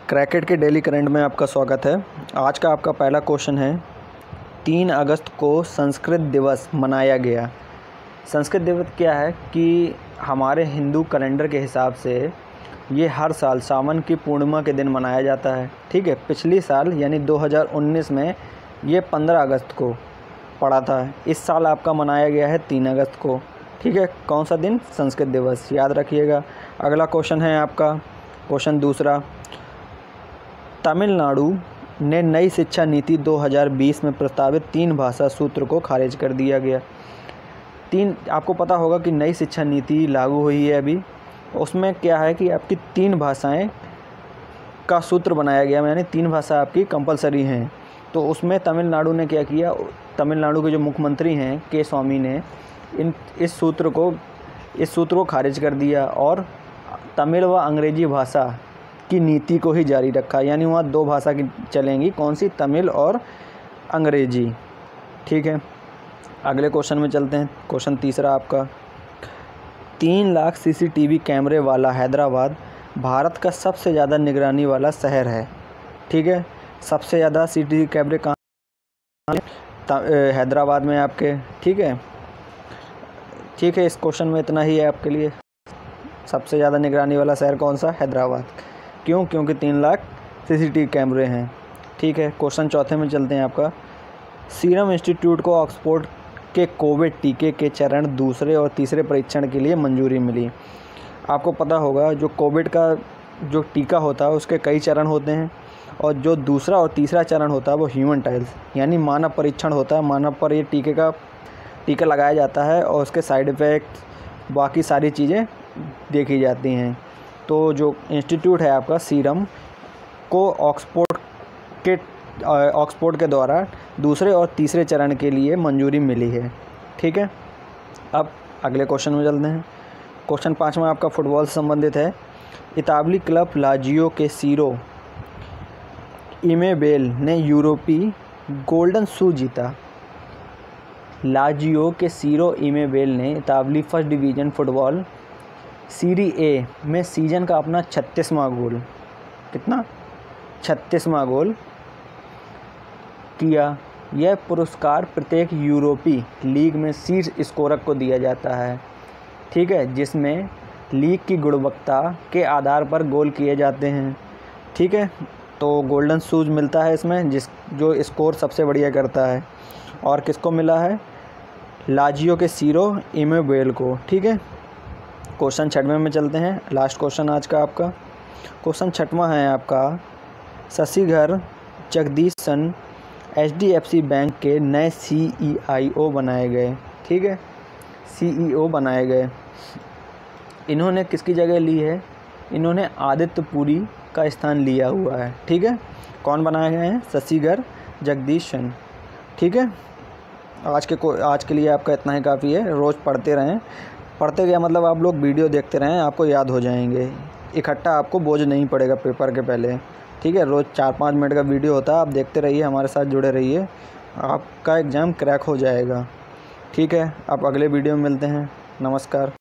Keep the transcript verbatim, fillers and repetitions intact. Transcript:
क्रैकेट के daily current में आपका स्वागत है। आज का आपका पहला क्वेश्चन है, तीन अगस्त को संस्कृत दिवस मनाया गया। संस्कृत दिवस क्या है कि हमारे हिंदू कैलेंडर के हिसाब से ये हर साल सावन की पूर्णिमा के दिन मनाया जाता है। ठीक है, पिछली साल यानी दो हज़ार उन्नीस में ये पंद्रह अगस्त को पड़ा था। इस साल आपका मनाया गया है तीन अगस्त को। ठीक है, कौन सा दिन? संस्कृत दिवस, याद रखिएगा। अगला क्वेश्चन है आपका क्वेश्चन दूसरा, तमिलनाडु ने नई शिक्षा नीति दो हज़ार बीस में प्रस्तावित तीन भाषा सूत्र को खारिज कर दिया गया। तीन, आपको पता होगा कि नई शिक्षा नीति लागू हुई है अभी। उसमें क्या है कि आपकी तीन भाषाएं का सूत्र बनाया गया, यानी तीन भाषा आपकी कंपलसरी हैं। तो उसमें तमिलनाडु ने क्या किया, तमिलनाडु के जो मुख्यमंत्री हैं के स्वामी ने इन इस सूत्र को इस सूत्र को खारिज कर दिया और तमिल व अंग्रेजी भाषा की नीति को ही जारी रखा। यानी वहाँ दो भाषा की चलेंगी, कौन सी? तमिल और अंग्रेजी। ठीक है, अगले क्वेश्चन में चलते हैं। क्वेश्चन तीसरा आपका, तीन लाख सीसीटीवी कैमरे वाला हैदराबाद भारत का सबसे ज़्यादा निगरानी वाला शहर है। ठीक है, सबसे ज़्यादा सीसीटीवी कैमरे कहाँ? हैदराबाद में आपके। ठीक है ठीक है इस क्वेश्चन में इतना ही है आपके लिए। सबसे ज़्यादा निगरानी वाला शहर कौन सा? हैदराबाद। क्यों? क्योंकि तीन लाख सीसीटीवी कैमरे हैं। ठीक है, क्वेश्चन चौथे में चलते हैं आपका, सीरम इंस्टीट्यूट को ऑक्सफोर्ड के कोविड टीके के चरण दूसरे और तीसरे परीक्षण के लिए मंजूरी मिली। आपको पता होगा जो कोविड का जो टीका होता है उसके कई चरण होते हैं, और जो दूसरा और तीसरा चरण होता है वो ह्यूमन ट्रायल्स यानी मानव परीक्षण होता है। मानव पर ये टीके का टीका लगाया जाता है और उसके साइड इफ़ेक्ट बाकी सारी चीज़ें देखी जाती हैं। तो जो इंस्टीट्यूट है आपका सीरम को ऑक्सफोर्ड के ऑक्सफोर्ड के द्वारा दूसरे और तीसरे चरण के लिए मंजूरी मिली है। ठीक है, अब अगले क्वेश्चन में चलते हैं। क्वेश्चन पाँचवा आपका फुटबॉल से संबंधित है। इतालवी क्लब लाजियो के सीरो इमेबेल ने यूरोपी गोल्डन शू जीता। लाजियो के सीरो इमेबेल ने इतालवी first division football Serie A में सीज़न का अपना छत्तीसवां गोल, कितना? छत्तीसवां गोल किया। यह पुरस्कार प्रत्येक यूरोपीय लीग में शीर्ष स्कोरर को दिया जाता है। ठीक है, जिसमें लीग की गुणवत्ता के आधार पर गोल किए जाते हैं। ठीक है, तो गोल्डन शूज मिलता है इसमें जिस जो स्कोर सबसे बढ़िया करता है। और किसको मिला है? लाजियो के सीरो इमेबेल को। ठीक है, क्वेश्चन छठवें में चलते हैं। लास्ट क्वेश्चन आज का आपका क्वेश्चन छठवां है आपका, Sashidhar Jagdishan H D F C bank के नए सी ई ओ बनाए गए। ठीक है, सी ई ओ बनाए गए। इन्होंने किसकी जगह ली है? इन्होंने आदित्य पुरी का स्थान लिया हुआ है। ठीक है, कौन बनाए गए हैं? शशिधर जगदीशन। ठीक है, आज के को आज के लिए आपका इतना ही काफ़ी है। रोज़ पढ़ते रहें। पढ़ते गया मतलब आप लोग वीडियो देखते रहें, आपको याद हो जाएंगे। इकट्ठा आपको बोझ नहीं पड़ेगा पेपर के पहले। ठीक है, रोज़ चार पाँच मिनट का वीडियो होता है, आप देखते रहिए, हमारे साथ जुड़े रहिए, आपका एग्ज़ाम क्रैक हो जाएगा। ठीक है, आप अगले वीडियो में मिलते हैं। नमस्कार।